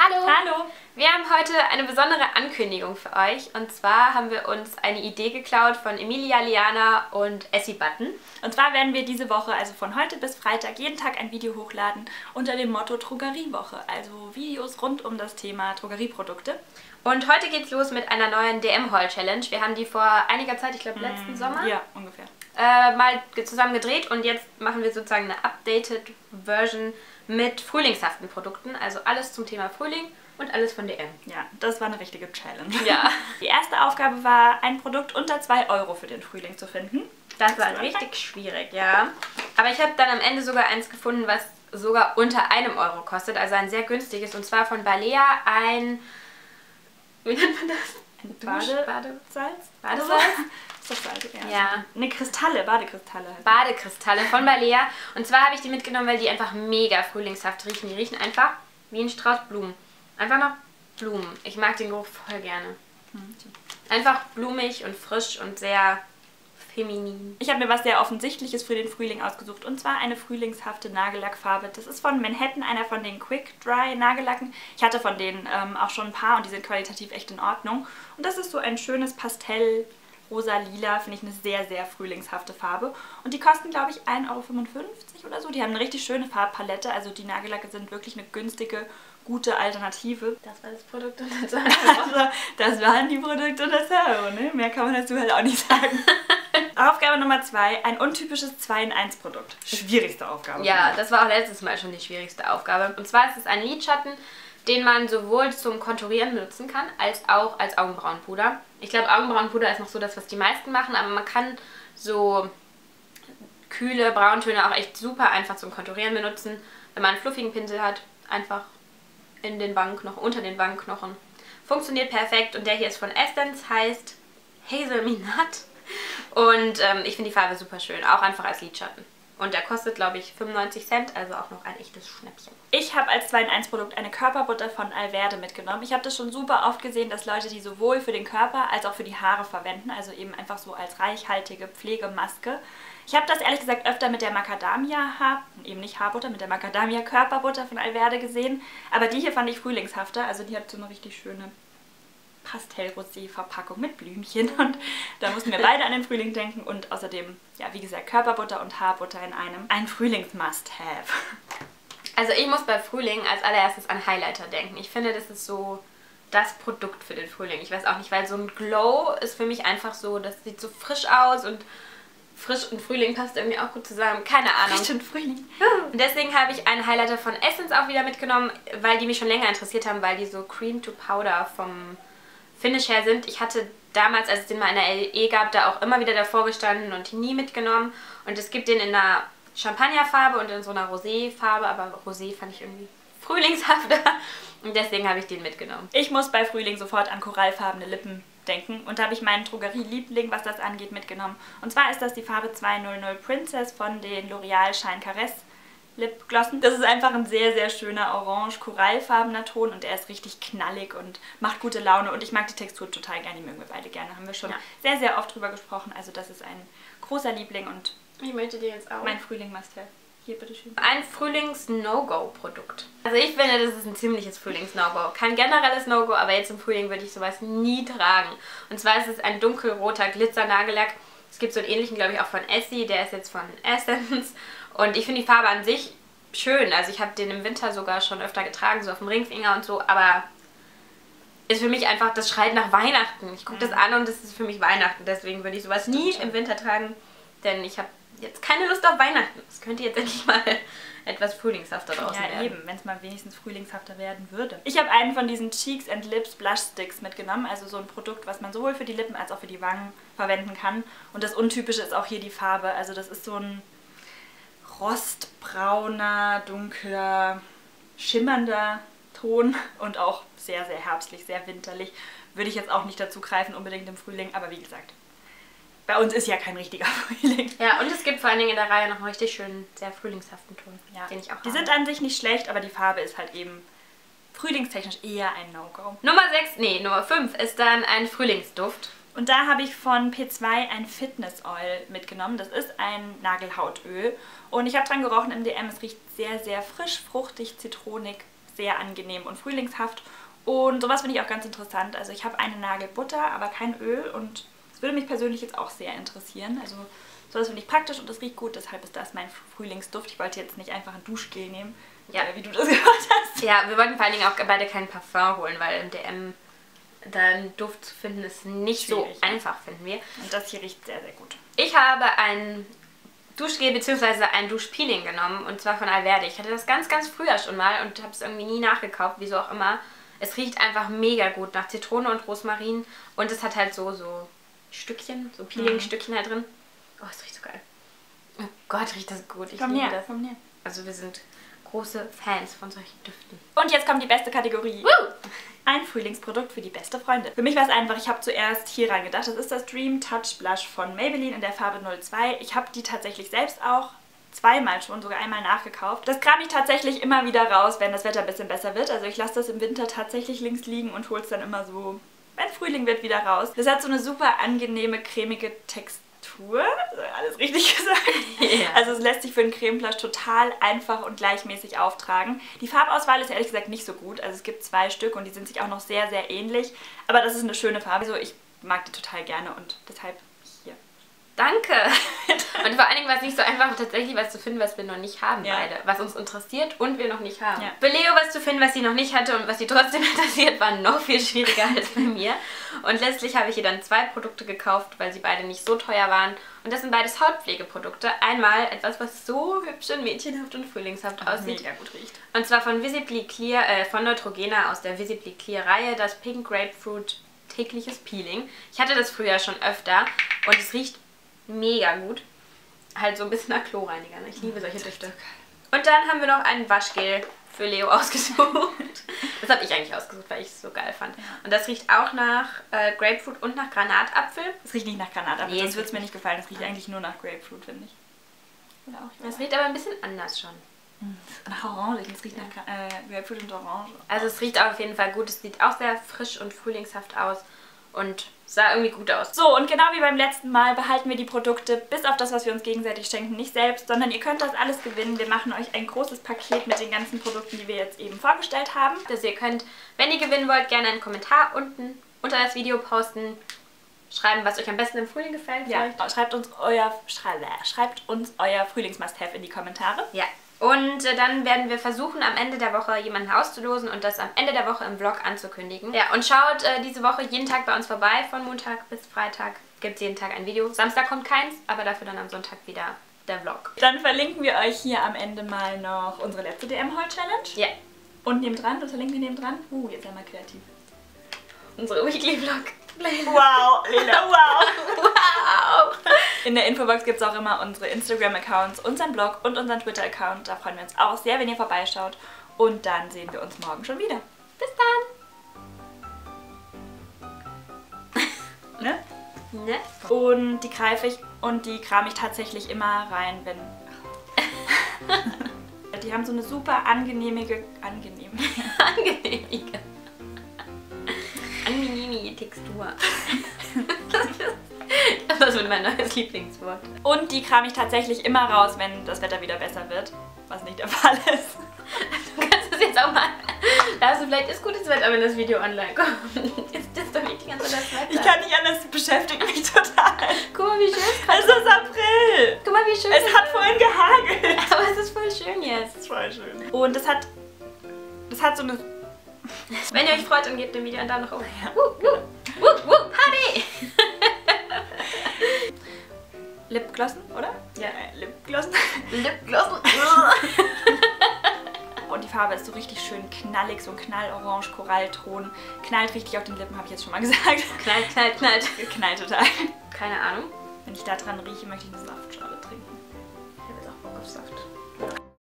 Hallo! Hallo! Wir haben heute eine besondere Ankündigung für euch. Und zwar haben wir uns eine Idee geklaut von Emilia, Liana und Essie Button. Und zwar werden wir diese Woche, also von heute bis Freitag, jeden Tag ein Video hochladen unter dem Motto Drogeriewoche. Also Videos rund um das Thema Drogerieprodukte. Und heute geht's los mit einer neuen DM-Haul-Challenge. Wir haben die vor einiger Zeit, ich glaube letzten Sommer, ja, ungefähr, mal zusammen gedreht. Und jetzt machen wir sozusagen eine updated Version mit frühlingshaften Produkten. Also alles zum Thema Frühling und alles von DM. Ja, das war eine richtige Challenge. Ja. Die erste Aufgabe war, ein Produkt unter 2 € für den Frühling zu finden. Das war richtig schwierig, ja. Aber ich habe dann am Ende sogar eins gefunden, was sogar unter 1 € kostet. Also ein sehr günstiges. Und zwar von Balea ein... Wie nennt man das? Badesalz? Badesalz? Ist das Salz? Ja. Eine Kristalle, Badekristalle. Badekristalle von Balea. Und zwar habe ich die mitgenommen, weil die einfach mega frühlingshaft riechen. Die riechen einfach wie ein Strauß Blumen. Einfach nach Blumen. Ich mag den Geruch voll gerne. Einfach blumig und frisch und sehr feminin. Ich habe mir was sehr Offensichtliches für den Frühling ausgesucht, und zwar eine frühlingshafte Nagellackfarbe. Das ist von Manhattan, einer von den Quick Dry Nagellacken. Ich hatte von denen auch schon ein paar und die sind qualitativ echt in Ordnung. Und das ist so ein schönes Pastell, rosa-lila, finde ich eine sehr, sehr frühlingshafte Farbe. Und die kosten, glaube ich, 1,55 € oder so. Die haben eine richtig schöne Farbpalette, also die Nagellacke sind wirklich eine günstige, gute Alternative. Das war das Produkt unter 2 €. Also, das waren die Produkte unter 2 €, ne? Mehr kann man dazu halt auch nicht sagen. Aufgabe Nummer 2, ein untypisches 2-in-1-Produkt. Schwierigste Aufgabe. Ja, das war auch letztes Mal schon die schwierigste Aufgabe. Und zwar ist es ein Lidschatten, den man sowohl zum Konturieren benutzen kann, als auch als Augenbrauenpuder. Ich glaube, Augenbrauenpuder ist noch so das, was die meisten machen, aber man kann so kühle Brauntöne auch echt super einfach zum Konturieren benutzen. Wenn man einen fluffigen Pinsel hat, einfach in den Wangenknochen, unter den Wangenknochen. Funktioniert perfekt und der hier ist von Essence, heißt Hazelminat. Und ich finde die Farbe super schön, auch einfach als Lidschatten. Und der kostet, glaube ich, 95 Cent, also auch noch ein echtes Schnäppchen. Ich habe als 2-in-1-Produkt eine Körperbutter von Alverde mitgenommen. Ich habe das schon super oft gesehen, dass Leute die sowohl für den Körper als auch für die Haare verwenden. Also eben einfach so als reichhaltige Pflegemaske. Ich habe das ehrlich gesagt öfter mit der Macadamia eben nicht Haarbutter, mit der Macadamia Körperbutter von Alverde gesehen. Aber die hier fand ich frühlingshafter. Also die hat so eine richtig schöne Pastell-Rosé-Verpackung mit Blümchen, und da mussten wir beide an den Frühling denken und außerdem, ja, wie gesagt, Körperbutter und Haarbutter in einem. Ein Frühlings-Must-Have. Also ich muss bei Frühling als allererstes an Highlighter denken. Ich finde, das ist so das Produkt für den Frühling. Ich weiß auch nicht, weil so ein Glow ist für mich einfach so, das sieht so frisch aus und frisch und Frühling passt irgendwie auch gut zusammen. Keine Ahnung. Frisch und Frühling. Und deswegen habe ich einen Highlighter von Essence auch wieder mitgenommen, weil die mich schon länger interessiert haben, weil die so Cream to Powder vom Finish her sind. Ich hatte damals, als es den mal in der LE gab, da auch immer wieder davor gestanden und nie mitgenommen. Und es gibt den in einer Champagnerfarbe und in so einer Rosé-Farbe, aber Rosé fand ich irgendwie frühlingshafter und deswegen habe ich den mitgenommen. Ich muss bei Frühling sofort an korallfarbene Lippen denken und da habe ich meinen Drogerie-Liebling, was das angeht, mitgenommen. Und zwar ist das die Farbe 200 Princess von den L'Oreal Shine Caresse Lipglossen. Das ist einfach ein sehr, sehr schöner orange-korallfarbener Ton und er ist richtig knallig und macht gute Laune und ich mag die Textur total gerne, die mögen wir beide gerne. Haben wir schon sehr, sehr oft drüber gesprochen, also das ist ein großer Liebling und ich möchte dir jetzt auch. Mein Frühling Must-Have. Hier, bitteschön. Ein Frühlings-No-Go-Produkt. Also ich finde, das ist ein ziemliches Frühlings-No-Go. Kein generelles No-Go, aber jetzt im Frühling würde ich sowas nie tragen. Und zwar ist es ein dunkelroter Glitzer-Nagellack. Es gibt so einen ähnlichen, glaube ich, auch von Essie. Der ist jetzt von Essence. Und ich finde die Farbe an sich schön. Also ich habe den im Winter sogar schon öfter getragen, so auf dem Ringfinger und so. Aber ist für mich einfach, das schreit nach Weihnachten. Ich gucke das an und das ist für mich Weihnachten. Deswegen würde ich sowas nie im Winter tragen. Denn ich habe jetzt keine Lust auf Weihnachten. Es könnte jetzt endlich mal etwas frühlingshafter draußen werden. Ja, eben, wenn es mal wenigstens frühlingshafter werden würde. Ich habe einen von diesen Cheeks and Lips Blush Sticks mitgenommen, also so ein Produkt, was man sowohl für die Lippen als auch für die Wangen verwenden kann. Und das Untypische ist auch hier die Farbe, also das ist so ein rostbrauner, dunkler, schimmernder Ton und auch sehr, sehr herbstlich, sehr winterlich. Würde ich jetzt auch nicht dazu greifen, unbedingt im Frühling, aber wie gesagt, bei uns ist ja kein richtiger Frühling. Ja, und es gibt vor allen Dingen in der Reihe noch einen richtig schönen, sehr frühlingshaften Ton, ja, den ich auch Die sind an sich nicht schlecht, aber die Farbe ist halt eben frühlingstechnisch eher ein No-Go. Nummer 5 ist dann ein Frühlingsduft. Und da habe ich von P2 ein Fitness Oil mitgenommen. Das ist ein Nagelhautöl. Und ich habe dran gerochen im DM. Es riecht sehr, sehr frisch, fruchtig, zitronig, sehr angenehm und frühlingshaft. Und sowas finde ich auch ganz interessant. Also ich habe eine Nagelbutter, aber kein Öl und das würde mich persönlich jetzt auch sehr interessieren. Also sowas finde ich praktisch und das riecht gut, deshalb ist das mein Frühlingsduft. Ich wollte jetzt nicht einfach ein Duschgel nehmen, wie du das gehört hast. Ja, wir wollten vor allen Dingen auch beide keinen Parfum holen, weil im DM da einen Duft zu finden ist nicht schwierig, so einfach, finden wir. Und das hier riecht sehr, sehr gut. Ich habe ein Duschgel bzw. ein Duschpeeling genommen und zwar von Alverde. Ich hatte das ganz, ganz früher schon mal und habe es irgendwie nie nachgekauft, wieso auch immer. Es riecht einfach mega gut nach Zitrone und Rosmarin und es hat halt so Stückchen, so Peeling-Stückchen halt drin. Oh, es riecht so geil. Oh Gott, riecht das gut. Ich liebe das. Komm näher. Also wir sind große Fans von solchen Düften. Und jetzt kommt die beste Kategorie. Ein Frühlingsprodukt für die beste Freundin. Für mich war es einfach, ich habe zuerst hier ran gedacht, das ist das Dream Touch Blush von Maybelline in der Farbe 02. Ich habe die tatsächlich selbst auch zweimal schon, sogar einmal nachgekauft. Das kram ich tatsächlich immer wieder raus, wenn das Wetter ein bisschen besser wird. Also ich lasse das im Winter tatsächlich links liegen und hole es dann immer so, wenn Frühling wird, wieder raus. Das hat so eine super angenehme, cremige Textur. Alles richtig gesagt. Yeah. Also es lässt sich für einen Cremeblush total einfach und gleichmäßig auftragen. Die Farbauswahl ist ehrlich gesagt nicht so gut. Also es gibt 2 Stück und die sind sich auch noch sehr, sehr ähnlich. Aber das ist eine schöne Farbe. Also ich mag die total gerne und deshalb hier. Danke! Und vor allen Dingen war es nicht so einfach, tatsächlich was zu finden, was wir noch nicht haben beide. Was uns interessiert und wir noch nicht haben. Ja. Für Leo was zu finden, was sie noch nicht hatte und was sie trotzdem interessiert, war noch viel schwieriger als bei mir. Und letztlich habe ich ihr dann 2 Produkte gekauft, weil sie beide nicht so teuer waren. Und das sind beides Hautpflegeprodukte. Einmal etwas, was so hübsch und mädchenhaft und frühlingshaft aussieht. Mega gut riecht. Und zwar von Visibly Clear, von Neutrogena aus der Visibly Clear Reihe, das Pink Grapefruit tägliches Peeling. Ich hatte das früher schon öfter und es riecht mega gut. Halt so ein bisschen nach Chlorreiniger. Ich liebe solche Düfte. Und dann haben wir noch ein Waschgel für Leo ausgesucht. Das habe ich eigentlich ausgesucht, weil ich es so geil fand. Und das riecht auch nach Grapefruit und nach Granatapfel. Das riecht nicht nach Granatapfel, sonst würde es mir nicht gefallen. Das riecht eigentlich nur nach Grapefruit, finde ich. Oder auch, das riecht aber ein bisschen anders schon. Nach Orange, das riecht nach Grapefruit und Orange. Also es riecht auf jeden Fall gut. Es sieht auch sehr frisch und frühlingshaft aus. Und sah irgendwie gut aus. So, und genau wie beim letzten Mal behalten wir die Produkte, bis auf das, was wir uns gegenseitig schenken, nicht selbst, sondern ihr könnt das alles gewinnen. Wir machen euch ein großes Paket mit den ganzen Produkten, die wir jetzt eben vorgestellt haben. Also ihr könnt, wenn ihr gewinnen wollt, gerne einen Kommentar unten unter das Video posten. Schreiben, was euch am besten im Frühling gefällt. Ja, schreibt uns euer Frühlings-Must-Have in die Kommentare. Ja. Und dann werden wir versuchen, am Ende der Woche jemanden auszulosen und das am Ende der Woche im Vlog anzukündigen. Ja, und schaut diese Woche jeden Tag bei uns vorbei. Von Montag bis Freitag gibt es jeden Tag ein Video. Samstag kommt keins, aber dafür dann am Sonntag wieder der Vlog. Dann verlinken wir euch hier am Ende mal noch unsere letzte DM-Haul-Challenge. Ja. Und nebendran, das verlinken wir nebendran. Jetzt einmal kreativ. Unsere Weekly-Vlog. Wow, Lena, wow! Wow! In der Infobox gibt es auch immer unsere Instagram-Accounts, unseren Blog und unseren Twitter-Account. Da freuen wir uns auch sehr, wenn ihr vorbeischaut. Und dann sehen wir uns morgen schon wieder. Bis dann! Ne? Ne? Und die greife ich und die kram ich tatsächlich immer rein, wenn... Die haben so eine super angenehmige Textur. Das wird mein neues Lieblingswort. Und die kram ich tatsächlich immer raus, wenn das Wetter wieder besser wird. Was nicht der Fall ist. Du kannst das jetzt auch mal... Also vielleicht ist gutes Wetter, wenn das Video online kommt. Ist das doch nicht die ganze Zeit das Wetter? Ich kann nicht anders, das beschäftigt mich total. Guck mal, wie schön es ist. Es ist April. Guck mal, wie schön es hat vorhin gehagelt. Aber es ist voll schön jetzt. Es ist voll schön. Und das hat so eine... Wenn ihr euch freut, dann gebt dem Video einen Daumen nach oben. Ja. Party! Lipglossen, oder? Ja. Lipglossen. Lipglossen. Und die Farbe ist so richtig schön knallig, so ein knallorange Korallton. Knallt richtig auf den Lippen, habe ich jetzt schon mal gesagt. Knallt. Knallt total. Keine Ahnung. Wenn ich da dran rieche, möchte ich eine Saftschale trinken. Ich habe jetzt auch Bock auf Saft.